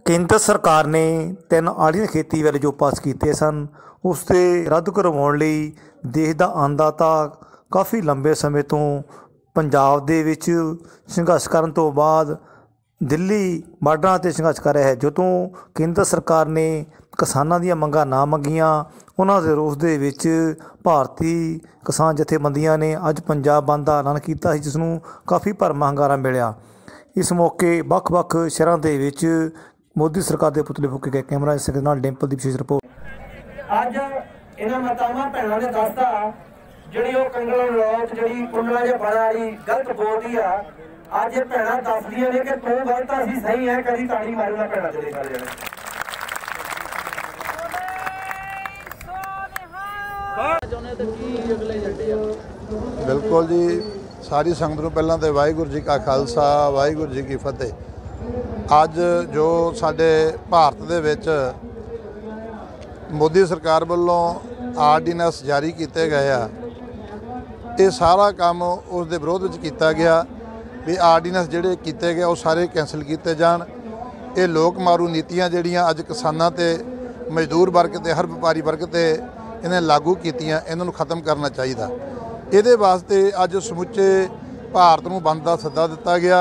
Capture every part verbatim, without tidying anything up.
केंद्र सरकार ने तीन आड़ियां खेती वाले जो पास किए सन उससे रद्द करवाउण लई देश का अन्नदाता काफ़ी लंबे समय तो पंजाब दे विच संघर्ष करन तो बाद दिल्ली बार्डरां ते संघर्ष कर रहा है। जदों केंद्र सरकार ने किसानां दीयां मंगां ना मंगियां, उन्हां दे रोस दे विच भारती किसान जथेबंदियां ने अज पंजाब बंद का ऐलान किया, जिसनूं काफ़ी भरमां हंगारा मिलिया। इस मौके ਵੱਖ-ਵੱਖ शहरां दे विच मोदी सरकार के पुतले फूके गए। कैमरा सिंह नाल डिंपल दी विशेष रिपोर्ट। अज इन्हां मातावां भैणां ने दसदा जिहड़ी ओह कंगल लोक जिहड़ी कुंडला जे बड़ा वाली गलत बोलदी आ, अज भैणां दसदियां ने कि तूं गलत असीं सही है, कदी ताड़ी मारू ना भैणां दे सारे जणे। बिल्कुल जी, सारी संगत नूं पहलां ते वाहिगुरू जी का खालसा वाहिगुरू जी की फतेह। अज जो साडे भारत दे विच मोदी सरकार वालों आर्डीनेंस जारी किए गए आ, ये सारा काम उस दे विरोध विच कीता गया भी आर्डीनेंस जिहड़े कीते गए वो सारे कैंसल किए जाण। ये लोक मारू नीतियां जिहड़ियां अज किसानां ते मजदूर वर्ग ते हर व्यापारी वर्ग ते इन्हें लागू कीतियां, इन्हां नूं खत्म करना चाहिए। इहदे वास्ते अज समुचे भारत नूं बंद दा सद्दा दिता गया।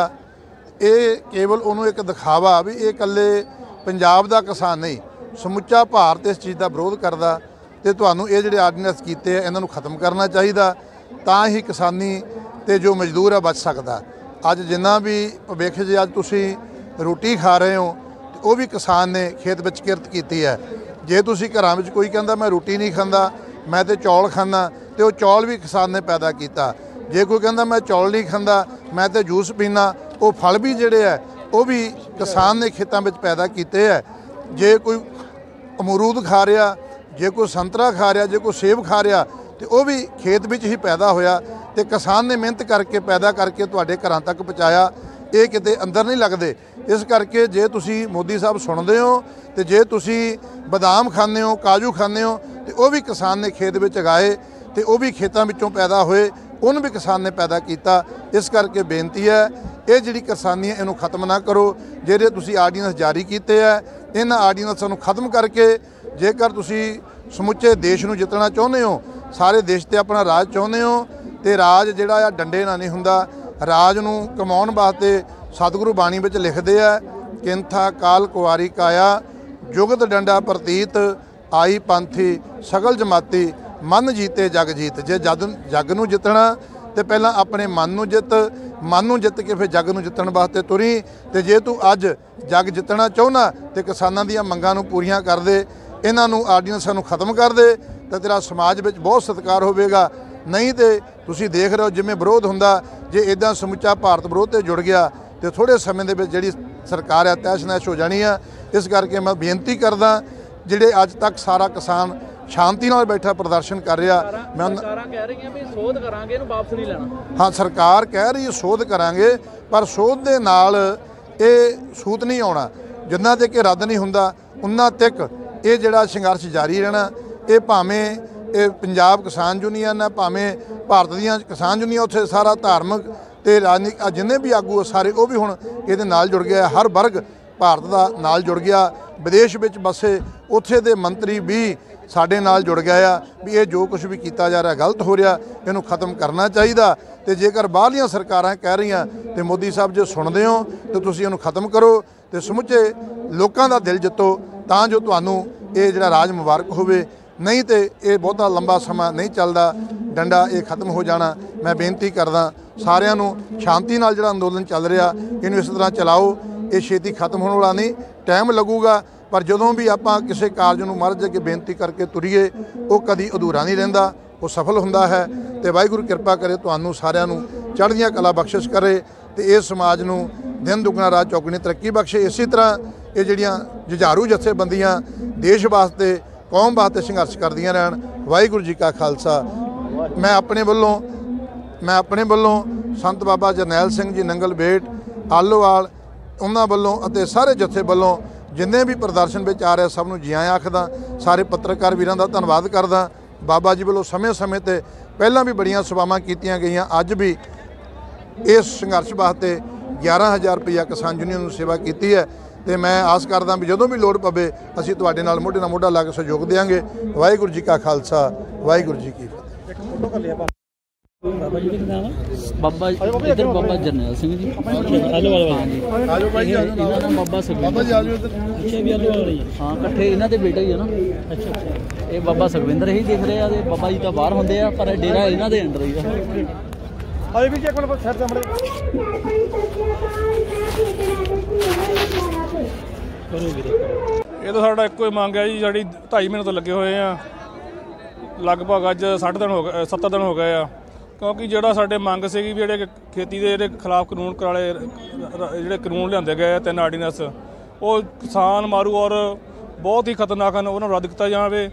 ये केवल उन्होंने एक दिखावा भी ये कल्ले पंजाब का किसान नहीं, समुचा भारत इस चीज़ का विरोध करता। तो तुहानूं ये जिहड़े आर्डीनेंस कीते इन्हां नूं खत्म करना चाहिए, तां ही किसानी ते जो मजदूर है बच सकता। अज जिन्ना भी भविख जे अज तुसीं रोटी खा रहे हो तो वह भी किसान ने खेत विच किरत कीती है। जे तुसीं घरां विच कोई कहंदा मैं रोटी नहीं खांदा, मैं तो चौल खाना, तो चौल भी किसान ने पैदा किया। जे कोई कहंदा मैं चौल नहीं खांदा, मैं तो जूस पीना, वो फल भी जिहड़े है वो भी किसान ने खेतों में पैदा किए है। जे कोई अमरूद खा रहा, जे कोई संतरा खा रहा, जे कोई सेब खा रहा, तो वह भी खेत में ही पैदा होया, तो किसान ने मेहनत करके पैदा करके तुहाडे घरां तक पहुँचाया। ये किते अंदर नहीं लगते। इस करके जे तुसी मोदी साहब सुनते हो तो जे तुसी बदाम खाने हो, काजू खाने हो, तो वह भी किसान ने खेत में उगाए, तो वह भी खेतों विचों पैदा होए, उन भी किसान ने पैदा किया। इस करके बेनती है ये जिहड़ी किसानी है इनू खत्म ना करो। जिहड़े तुसी आर्डीनेंस जारी किए है इन्हां आर्डीनेंसां नू खत्म करके जेकर तुसी समुचे देश नू जितना चाहुंदे हो, सारे देश ते अपना राज चाहुंदे हो, तो राज जिहड़ा आ डंडे नाल नहीं हुंदा। राज नू कमाउण वास्ते सतगुरु बाणी विच लिखदे आ, किंथा काल कुआरी काया जुगत डंडा प्रतीत आई पंथी सगल जमाती मन जीते जग जीत। जे जग जग नू जितना तो पहला अपने मन नू जित, मन नू जित के फिर जग नू जितण वास्ते तुरी। तो जे तू अज जग जितना चाहुंदा तो किसानां दीयां मंगां नू पूरीआं कर दे, इन्हां नू आर्डीनेंसां नू खत्म कर दे, तो तेरा समाज विच बहुत सत्कार होवेगा। नहीं तो तुसीं देख रहे हो जिवें विरोध हुंदा, जे इदां समुचा भारत विरोध ते जुड़ गया तो थोड़े समय दे विच जिहड़ी सरकार है तैश नैश हो जानी है। इस करके मैं बेनती करदा जिहड़े अज तक सारा किसान शांति नाल बैठा प्रदर्शन कर रहा, मैं कह रही भी सोध करांगे इहनूं वापस नहीं लेना। हाँ, सरकार कह रही है सोध करांगे, पर सोध दे नाल ये सूत नहीं आउणा। जिन्ना तक रद्द नहीं हुंदा उन्ना तक ये जिहड़ा संघर्ष जारी रहना। ये भावें ये पंजाब किसान यूनीयन है, भावें भारत दीयां किसान यूनीयन, उत्थे सारा धार्मिक ते राजनीतिक जिन्ने भी आगू सारे वो भी हुण इहदे नाल जुड़ गया। हर वर्ग भारत दा नाल जुड़ गया। विदेश विच बसे उत्थे दे मंत्री भी साडे नाल जुड़ गया भी ये जो कुछ भी किया जा रहा गलत हो रहा, इनू खत्म करना चाहिए। तो जेकर बाहरलियां सरकारां कह रही तो मोदी साहब जो सुनते हो तो तुसीं इनू खत्म करो, तो समुचे लोकां दा दिल जितो, तां जो तुहानूं ये जिहड़ा राज मुबारक होवे। नहीं तो ये बहुता लंबा समा नहीं चलता, डंडा ये खत्म हो जाना। मैं बेनती करदा सारिਆਂ ਨੂੰ शांति नाल जिहड़ा अंदोलन चल रहा इनू इस तरह चलाओ। ये छेती खत्म होने वाला नहीं, टाइम लगूगा, पर जदों भी आपां किसी कारज नूं महाराज अगे बेनती करके तुरीए वो कदी अधूरा नहीं रहिंदा, वो सफल हुंदा है। तो वाहिगुरू कृपा करे तुहानूं सारिਆਂ ਨੂੰ चढ़दियां कला बख्शिश करे, तो इस समाज नूं दिन दुगना रात चौगुनी तरक्की बख्शे। इसी तरह ये जिहड़ियां जुझारू जथेबंदियां देश वास्ते कौम वास्ते संघर्ष करदियां रहन। वाहिगुरू जी का खालसा। मैं अपने वल्लों मैं अपने वल्लों संत बाबा जरनैल सिंह जी नंगल बेट आलोवाल उन्हां वल्लों अते सारे जथे वल्लों जिन्ने भी प्रदर्शन में आ रहे सब नूं जी आयां आखदा। सारे पत्रकार वीरां दा धन्नवाद करदा। बाबा जी वल्लों समय समय ते पहलां भी बड़ियां सभावां कीतियां गईयां, अज भी इस संघर्ष वास्ते ग्यारह हज़ार रुपया किसान यूनियन नूं सेवा की है। ਤੇ ਮੈਂ ਆਸ ਕਰਦਾ ਵੀ ਜਦੋਂ ਵੀ ਲੋੜ ਪਵੇ ਅਸੀਂ ਤੁਹਾਡੇ ਨਾਲ ਮੋਢੇ ਨਾਲ ਮੋਢਾ ਲਾ ਕੇ ਸਹਿਯੋਗ ਦੇਵਾਂਗੇ। ਵਾਹਿਗੁਰੂ ਜੀ ਕਾ ਖਾਲਸਾ, ਵਾਹਿਗੁਰੂ ਜੀ ਕੀ ਫਤਿਹ। ਬਾਬਾ ਇੱਧਰ ਬਾਬਾ ਜਰਨੈਲ ਸਿੰਘ ਜੀ, ਆਜੋ ਭਾਈ ਜੀ, ਇਹਨਾਂ ਦਾ ਬਾਬਾ ਸੁਖਵਿੰਦਰ ਬਾਬਾ ਜੀ ਆਜੋ ਇੱਧਰ। ਹਾਂ ਇਕੱਠੇ ਇਹਨਾਂ ਦੇ ਬੇਟੇ ਹੀ ਆ ਨਾ। ਅੱਛਾ ਅੱਛਾ। ਇਹ ਬਾਬਾ ਸੁਖਵਿੰਦਰ ਹੀ ਦਿਖ ਰਹੇ ਆ ਤੇ ਬਾਬਾ ਜੀ ਤਾਂ ਬਾਹਰ ਹੁੰਦੇ ਆ, ਪਰ ਡੇਰਾ ਇਹਨਾਂ ਦੇ ਅੰਡਰ ਹੀ ਆ। ਆਏ ਵੀ ਜੀ ਇੱਕ ਮਿੰਟ ਸਿਰ ਸਾਹਮਣੇ ਇਹ ਤਾਂ ਸਾਡਾ ਇੱਕੋ ਹੀ ਮੰਗ ਹੈ ਜੀ, ਸਾਡੀ ਢਾਈ ਮਹੀਨੇ ਤੋਂ ਲੱਗੇ ਹੋਏ ਆ, ਲਗਭਗ ਅੱਜ ਸੱਠ ਦਿਨ ਹੋ ਗਏ, ਸੱਤਰ ਦਿਨ ਹੋ ਗਏ ਆ। ਕਿਉਂਕਿ ਜਿਹੜਾ ਸਾਡੇ ਮੰਗ ਸੀਗੀ ਵੀ ਜਿਹੜੇ ਖੇਤੀ ਦੇ ਜਿਹੜੇ ਖਿਲਾਫ ਕਾਨੂੰਨ ਵਾਲੇ ਜਿਹੜੇ ਕਾਨੂੰਨ ਲਿਆਂਦੇ ਗਏ ਤਿੰਨ ਆਰਡੀਨੈਂਸ, ਉਹ ਕਿਸਾਨ ਮਾਰੂ ਔਰ ਬਹੁਤ ਹੀ ਖਤਰਨਾਕ ਹਨ, ਉਹਨਾਂ ਨੂੰ ਰੱਦ ਕੀਤਾ ਜਾਵੇ।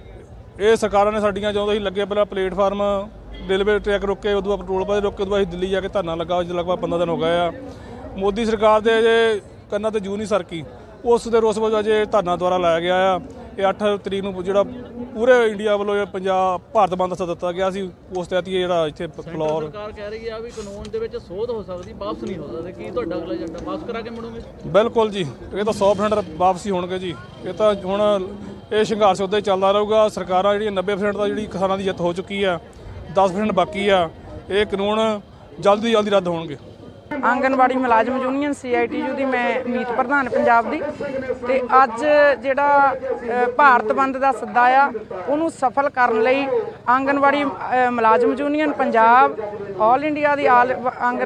ਇਹ ਸਰਕਾਰਾਂ ਨੇ ਸਾਡੀਆਂ ਜਦੋਂ ਅਸੀਂ ਲੱਗੇ ਪਹਿਲਾਂ ਪਲੇਟਫਾਰਮ ਰੇਲਵੇ ਟਰੈਕ ਰੋਕੇ, ਉਦੋਂ ਬਾਅਦ ਪੈਟਰੋਲ ਪੰਪ ਰੋਕੇ, ਉਦੋਂ ਬਾਅਦ ਅਸੀਂ ਦਿੱਲੀ ਜਾ ਕੇ ਧਰਨਾ ਲੱਗਾ, ਲਗਭਗ ਪੰਦਰਾਂ ਦਿਨ ਹੋ ਗਏ ਆ। ਮੋਦੀ ਸਰਕਾਰ ਦੇ ਜੇ ਕੰਨਾਂ ਤੇ ਜੂ ਨਹੀਂ ਸਰਕੀ, ਉਸ ਦੇ ਰੋਸ ਵਜੋਂ ਅਜੇ ਧਰਨਾ ਦੁਆਰਾ ਲਾਇਆ ਗਿਆ ਆ। ਇਹ ਅੱਠ ਤਰੀਕ ਨੂੰ ਜਿਹੜਾ ਪੂਰੇ ਇੰਡੀਆ ਵੱਲੋਂ ਇਹ ਪੰਜਾਬ ਭਾਰਤ ਬੰਦ ਦਾ ਦਿੱਤਾ ਗਿਆ ਸੀ, ਉਸ ਤਹਿਤ ਹੀ ਜਿਹੜਾ ਇੱਥੇ ਫਲੋਰ ਸਰਕਾਰ ਕਹਿ ਰਹੀ ਆ ਵੀ ਕਾਨੂੰਨ ਦੇ ਵਿੱਚ ਸੋਧ ਹੋ ਸਕਦੀ, ਵਾਪਸ ਨਹੀਂ ਹੋ ਸਕਦਾ। ਕੀ ਤੁਹਾਡਾ ਅਗਲਾ ਏਜੰਡਾ ਵਾਪਸ ਕਰਾ ਕੇ ਮੁੜੋਗੇ? ਬਿਲਕੁਲ ਜੀ, ਇਹ ਤਾਂ ਸੌ ਪਰਸੈਂਟ ਵਾਪਸੀ ਹੋਣਗੇ ਜੀ। ਇਹ ਤਾਂ ਹੁਣ ਇਹ ਸੰਘਰਸ਼ ਉੱਦਾਂ ਹੀ ਚੱਲਦਾ ਰਹੂਗਾ। ਸਰਕਾਰਾਂ ਜਿਹੜੀਆਂ ਨੱਬੇ ਪਰਸੈਂਟ ਦਾ ਜਿਹੜੀ ਕਿਸਾਨਾਂ ਦੀ ਜਿੱਤ ਹੋ ਚੁੱਕੀ ਆ, ਦਸ ਪਰਸੈਂਟ ਬਾਕੀ ਆ। ਇਹ ਕਾਨੂੰਨ ਜਲਦੀ ਜਲਦੀ ਰੱਦ ਹੋਣਗੇ। ਆਂਗਨਵਾੜੀ ਮੁਲਾਜ਼ਮ union C I T U ਦੀ ਮੈਂ ਮੀਤ ਪ੍ਰਧਾਨ ਪੰਜਾਬ ਦੀ, ਤੇ ਅੱਜ ਜਿਹੜਾ ਭਾਰਤ ਬੰਦ ਦਾ ਸੱਦਾ ਆ ਉਹਨੂੰ ਸਫਲ ਕਰਨ ਲਈ ਆਂਗਨਵਾੜੀ ਮੁਲਾਜ਼ਮ ਯੂਨੀਅਨ ਪੰਜਾਬ, ਆਲ ਇੰਡੀਆ ਦੀ all angan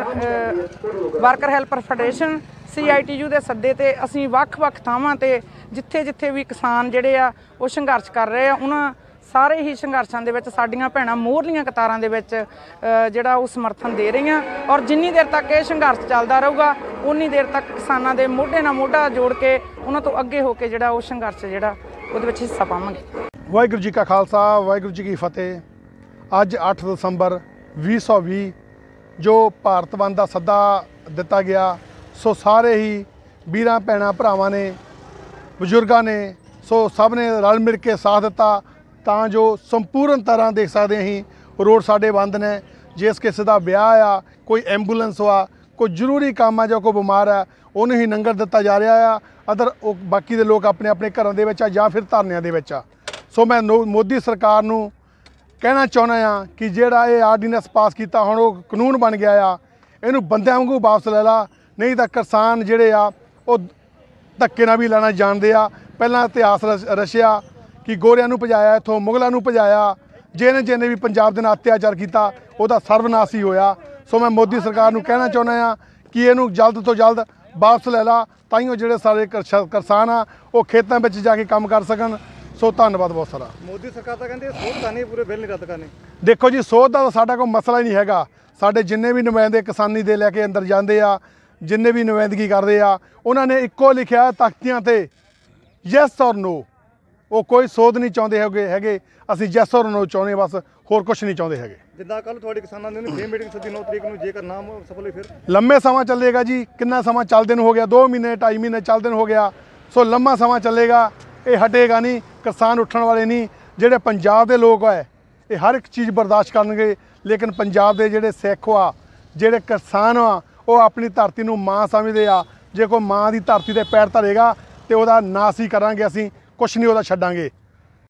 worker helper federation C I T U ਦੇ ਸੱਦੇ ਤੇ ਅਸੀਂ ਵੱਖ-ਵੱਖ ਥਾਵਾਂ ਤੇ ਜਿੱਥੇ ਜਿੱਥੇ ਵੀ ਕਿਸਾਨ ਜਿਹੜੇ ਆ ਉਹ ਸੰਘਰਸ਼ ਕਰ ਰਹੇ ਆ, ਉਹਨਾਂ ਸਾਰੇ ਹੀ ਸੰਘਰਸ਼ਾਂ ਦੇ ਵਿੱਚ ਸਾਡੀਆਂ ਭੈਣਾਂ ਮੋਹਰਲੀਆਂ ਕਤਾਰਾਂ ਦੇ ਵਿੱਚ ਜਿਹੜਾ ਉਹ ਸਮਰਥਨ ਦੇ ਰਹੀਆਂ। ਔਰ ਜਿੰਨੀ ਦੇਰ ਤੱਕ ਇਹ ਸੰਘਰਸ਼ ਚੱਲਦਾ ਰਹੂਗਾ ਉਨੀ ਦੇਰ ਤੱਕ ਕਿਸਾਨਾਂ ਦੇ ਮੋਢੇ ਨਾਲ ਮੋਢਾ ਜੋੜ ਕੇ ਉਹਨਾਂ ਤੋਂ ਅੱਗੇ ਹੋ ਕੇ ਜਿਹੜਾ ਉਹ ਸੰਘਰਸ਼ ਜਿਹੜਾ ਉਹਦੇ ਵਿੱਚ ਹਿੱਸਾ ਪਾਵਾਂਗੇ। ਵਾਹਿਗੁਰੂ ਜੀ ਕਾ ਖਾਲਸਾ, ਵਾਹਿਗੁਰੂ ਜੀ ਕੀ ਫਤਿਹ। ਅੱਜ ਅੱਠ ਦਸੰਬਰ ਵੀਹ ਸੌ ਵੀਹ ਜੋ ਭਾਰਤ ਬੰਦ ਦਾ ਸੱਦਾ ਦਿੱਤਾ ਗਿਆ, ਸੋ ਸਾਰੇ ਹੀ ਵੀਰਾਂ ਭੈਣਾਂ ਭਰਾਵਾਂ ਨੇ, ਬਜ਼ੁਰਗਾਂ ਨੇ, ਸੋ ਸਭ ਨੇ ਰਲ ਮਿਲ ਕੇ ਸਾਥ ਦਿੱਤਾ ਤਾਂ ਜੋ ਸੰਪੂਰਨ ਤਰ੍ਹਾਂ ਦੇਖ ਸਕਦੇ ਅਸੀਂ ਰੋਡ ਸਾਡੇ ਬੰਦ ਨੇ। ਜਿਸ ਕਿਸੇ ਦਾ ਵਿਆਹ ਆ, ਕੋਈ ਐਂਬੂਲੈਂਸ ਆ, ਕੋਈ ਜ਼ਰੂਰੀ ਕੰਮ ਆ ਜਾਂ ਕੋਈ ਬਿਮਾਰ ਆ, ਉਹਨੂੰ ਹੀ ਲੰਗਰ ਦਿੱਤਾ ਜਾ ਰਿਹਾ ਆ। ਅਦਰ ਉਹ ਬਾਕੀ ਦੇ ਲੋਕ ਆਪਣੇ ਆਪਣੇ ਘਰਾਂ ਦੇ ਵਿੱਚ ਆ ਜਾਂ ਫਿਰ ਧਰਨਿਆਂ ਦੇ ਵਿੱਚ ਆ। ਸੋ ਮੈਂ ਮੋਦੀ ਸਰਕਾਰ ਨੂੰ ਕਹਿਣਾ ਚਾਹੁੰਦਾ ਆ ਕਿ ਜਿਹੜਾ ਇਹ ਆਰਡੀਨੈਂਸ ਪਾਸ ਕੀਤਾ ਹੁਣ ਉਹ ਕਾਨੂੰਨ ਬਣ ਗਿਆ ਆ, ਇਹਨੂੰ ਬੰਦਿਆਂ ਵਾਂਗੂ ਵਾਪਸ ਲੈ ਲਾ, ਨਹੀਂ ਤਾਂ ਕਿਸਾਨ ਜਿਹੜੇ ਆ ਉਹ ਧੱਕੇ ਨਾਲ ਵੀ ਲੈਣਾ ਜਾਣਦੇ ਆ। ਪਹਿਲਾਂ ਇਤਿਹਾਸ ਰਚਿਆ ਕਿ ਗੋਰਿਆਂ ਨੂੰ ਭਜਾਇਆ, ਇੱਥੋਂ ਮੁਗਲਾਂ ਨੂੰ ਭਜਾਇਆ, ਜਿਹਨੇ ਜਿਹਨੇ ਵੀ ਪੰਜਾਬ ਦੇ ਨਾਲ ਅਤਿਆਚਾਰ ਕੀਤਾ ਉਹਦਾ ਸਰਵਨਾਸ਼ ਹੀ ਹੋਇਆ। ਸੋ ਮੈਂ ਮੋਦੀ ਸਰਕਾਰ ਨੂੰ ਕਹਿਣਾ ਚਾਹੁੰਦਾ ਆ ਕਿ ਇਹਨੂੰ ਜਲਦ ਤੋਂ ਜਲਦ ਵਾਪਸ ਲੈ ਲਾ, ਤਾਂ ਹੀ ਉਹ ਜਿਹੜੇ ਸਾਰੇ ਕਿਸਾਨ ਆ ਉਹ ਖੇਤਾਂ ਵਿੱਚ ਜਾ ਕੇ ਕੰਮ ਕਰ ਸਕਣ। ਸੋ ਧੰਨਵਾਦ ਬਹੁਤ ਸਾਰਾ। ਮੋਦੀ ਸਰਕਾਰ ਤਾਂ ਕਹਿੰਦੇ ਸੋਧ ਕਰਨੀ, ਪੂਰੇ ਬਿੱਲ ਨਹੀਂ ਰੱਦ ਕਰਨੇ। ਦੇਖੋ ਜੀ, ਸੋਧ ਦਾ ਤਾਂ ਸਾਡਾ ਕੋਈ ਮਸਲਾ ਹੀ ਨਹੀਂ ਹੈਗਾ। ਸਾਡੇ ਜਿੰਨੇ ਵੀ ਨੁਮਾਇੰਦੇ ਕਿਸਾਨੀ ਦੇ ਲੈ ਕੇ ਅੰਦਰ ਜਾਂਦੇ ਆ, ਜਿੰਨੇ ਵੀ ਨੁਮਾਇੰਦਗੀ ਕਰਦੇ ਆ, ਉਹਨਾਂ ਨੇ ਇੱਕੋ ਲਿਖਿਆ ਤਖਤੀਆਂ ਤੇ ਯੈਸ ਔਰ ਨੋ। ਉਹ ਕੋਈ ਸੋਧ ਨਹੀਂ ਚਾਹੁੰਦੇ ਹੈਗੇ ਹੈਗੇ ਅਸੀਂ ਯੈਸ ਔਰ ਨੋ ਚਾਹੁੰਦੇ, ਬਸ ਹੋਰ ਕੁਝ ਨਹੀਂ ਚਾਹੁੰਦੇ ਹੈਗੇ। ਜਿੱਦਾਂ ਕੱਲ ਤੁਹਾਡੇ ਕਿਸਾਨਾਂ ਨੇ ਫੇਰ ਮੀਟਿੰਗ ਸੱਦੀ ਨੌ ਤਰੀਕ ਨੂੰ, ਜੇਕਰ ਨਾਮ ਸਫਲ ਹੋਈ ਫਿਰ ਲੰਮੇ ਸਮਾਂ ਚੱਲੇਗਾ ਜੀ। ਕਿੰਨਾ ਸਮਾਂ ਚੱਲਦੇ ਨੂੰ ਹੋ ਗਿਆ, ਦੋ ਮਹੀਨੇ ਢਾਈ ਮਹੀਨੇ ਚੱਲਦੇ ਨੂੰ ਹੋ ਗਿਆ। ਸੋ ਲੰਮਾ ਸਮਾਂ ਚੱਲੇਗਾ, ਇਹ ਹਟੇਗਾ ਨਹੀਂ। ਕਿਸਾਨ ਉੱਠਣ ਵਾਲੇ ਨਹੀਂ। ਜਿਹੜੇ ਪੰਜਾਬ ਦੇ ਲੋਕ ਹੈ ਇਹ ਹਰ ਇੱਕ ਚੀਜ਼ ਬਰਦਾਸ਼ਤ ਕਰਨਗੇ, ਲੇਕਿਨ ਪੰਜਾਬ ਦੇ ਜਿਹੜੇ ਸਿੱਖ ਆ, ਜਿਹੜੇ ਕਿਸਾਨ ਆ, ਉਹ ਆਪਣੀ ਧਰਤੀ ਨੂੰ ਮਾਂ ਸਮਝਦੇ ਆ। ਜੇ ਕੋਈ ਮਾਂ ਦੀ ਧਰਤੀ ਤੇ ਪੈਰ ਧਰੇਗਾ ਤੇ ਉਹਦਾ ਨਾਸ ਹੀ ਕਰਾਂਗੇ ਅਸੀਂ, ਕੁਛ ਨਹੀਂ ਉਹਦਾ ਛੱਡਾਂਗੇ।